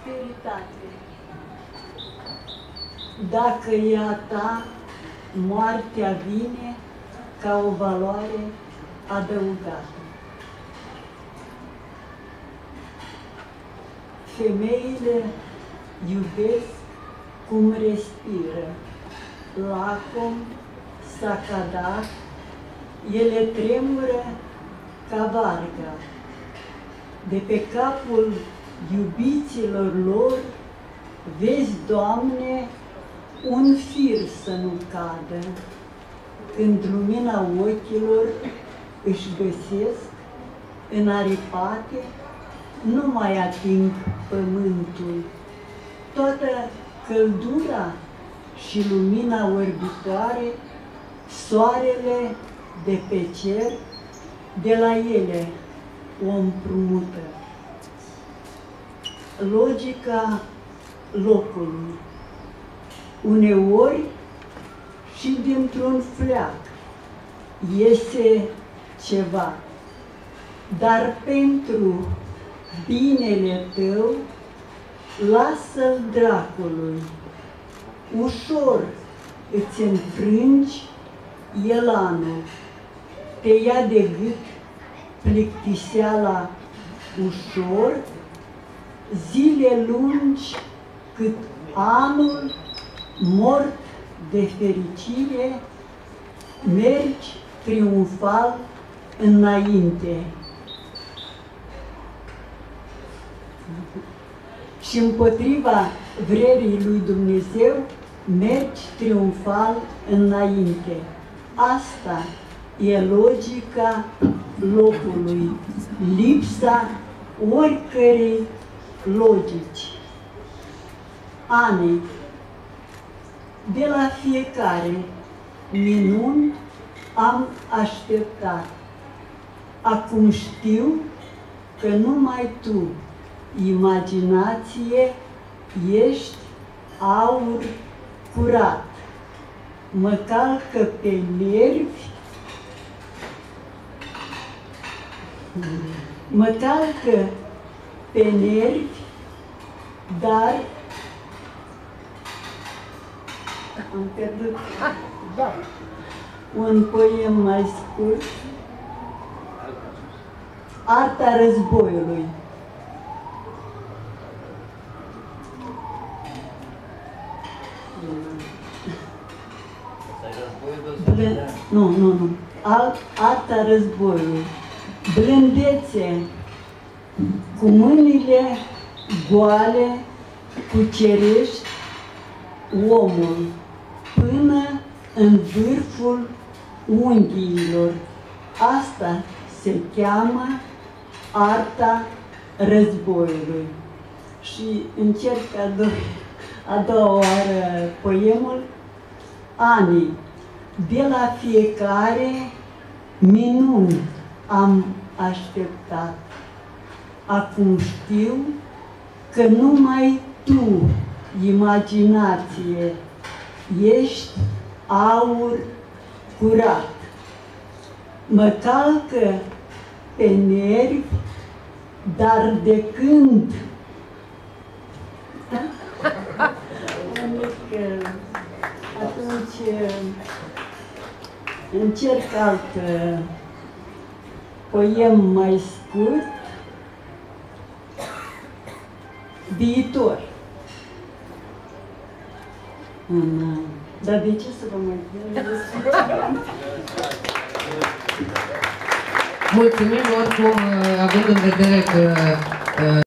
prosperitate. Dacă e a ta, moartea vine ca o valoare adăugată. Femeile iubesc cum respiră, lacom, sacadat, ele tremură ca varga. De pe capul iubiților lor, vezi, Doamne, un fir să nu cadă, când lumina ochilor își găsesc înaripate, nu mai ating pământul. Toată căldura și lumina orbitoare, soarele de pe cer, de la ele o împrumută. Logica locului. Uneori și dintr-un fleac iese ceva, dar pentru binele tău lasă-l dracului. Ușor îți înfrângi elanul, te ia de gât plictiseala ușor, zile lungi cât anul mort de fericire, mergi triumfal înainte. Și împotriva vrerii lui Dumnezeu mergi triumfal înainte. Asta e logica locului, lipsa oricărei logici. Ani, de la fiecare minuni am așteptat. Acum știu că numai tu, imaginație, ești aur curat. Mă calcă pe nervi, dar am pierdut un poem mai scurt. Arta războiului. Nu. Arta războiului. Blândețe, cu mâinile goale, cucerești omul până în vârful unghiilor. Asta se cheamă arta războiului. Și încerc a doua oară poemul. Ani, de la fiecare minuni am așteptat. Acum știu că numai tu, imaginație, ești aur curat. Mă calcă pe nervi, dar de când atunci încerc alt poem mai scurt. Viitor. Dar de ce să vă mai mulțumim oricum, având în vedere că